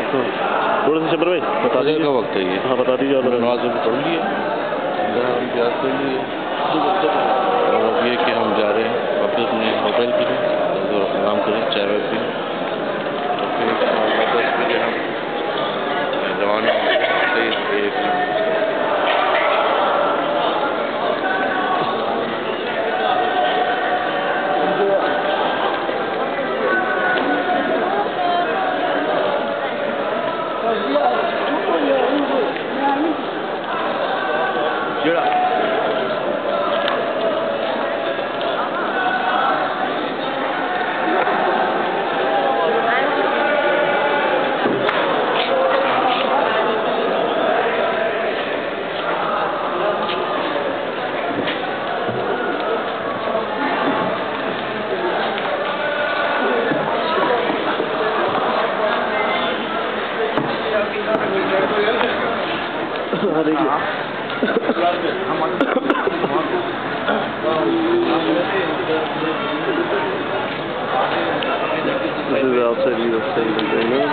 थोड़ा सा शबर भाई बता दीजिए का वक्त है ये। हाँ बता दीजिए। और नमाज अभी पढ़ लिए, प्याज कर लिए, और अब ये कि हम जा रहे हैं वापस अपने होटल के लिए, तो आराम करें, चाय वाय पिए, और फिर 10 बजे हम रवाना होंगे। This is outside the stadium right now.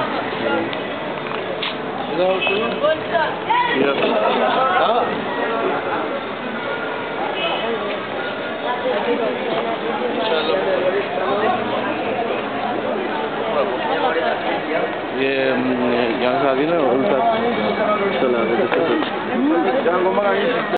Yes. ये यहाँ से आगे ना उल्टा चला